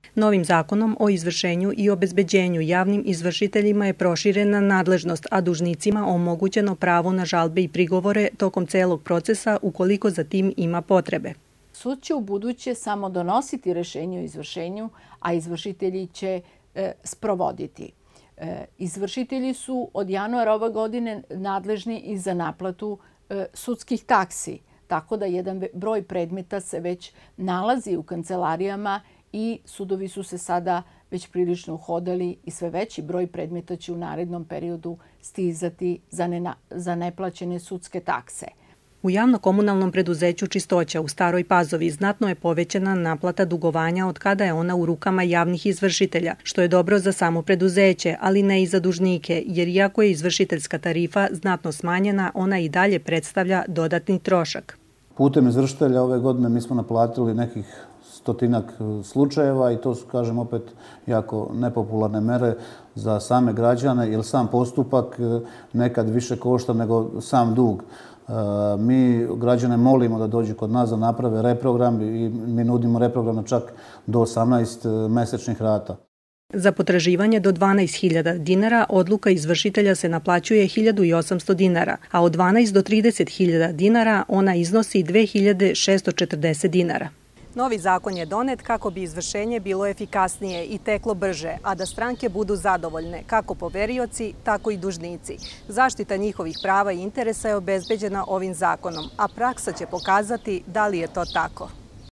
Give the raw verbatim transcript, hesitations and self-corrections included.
Novim zakonom o izvršenju i obezbeđenju javnim izvršiteljima je proširena nadležnost, a dužnicima omogućeno pravo na žalbe i prigovore tokom celog procesa ukoliko za tim ima potrebe. Sud će u buduće samo donositi rešenje o izvršenju, a izvršitelji će e, sprovoditi. E, izvršitelji su od januara ove godine nadležni i za naplatu e, sudskih taksi, tako da jedan broj predmeta se već nalazi u kancelarijama i sudovi su se sada već prilično uhodali i sve veći broj predmeta će u narednom periodu stizati za, ne, za neplaćene sudske takse. U javno-komunalnom preduzeću Čistoća u Staroj Pazovi znatno je povećana naplata dugovanja od kada je ona u rukama javnih izvršitelja, što je dobro za samo preduzeće, ali ne i za dužnike, jer iako je izvršiteljska tarifa znatno smanjena, ona i dalje predstavlja dodatni trošak. Putem izvršitelja ove godine mi smo naplatili nekih stotinak slučajeva i to su, kažem, opet jako nepopularne mere za same građane, jer sam postupak nekad više košta nego sam dug. Mi građane molimo da dođu kod nas da naprave reprogram i mi nudimo reprogram na čak do osamnaest mesečnih rata. Za potraživanje do dvanaest hiljada dinara odluka izvršitelja se naplaćuje hiljadu osamsto dinara, a od dvanaest do trideset hiljada dinara ona iznosi dve hiljade šessto četrdeset dinara. Novi zakon je donet kako bi izvršenje bilo efikasnije i teklo brže, a da stranke budu zadovoljne, kako poverioci, tako i dužnici. Zaštita njihovih prava i interesa je obezbeđena ovim zakonom, a praksa će pokazati da li je to tako.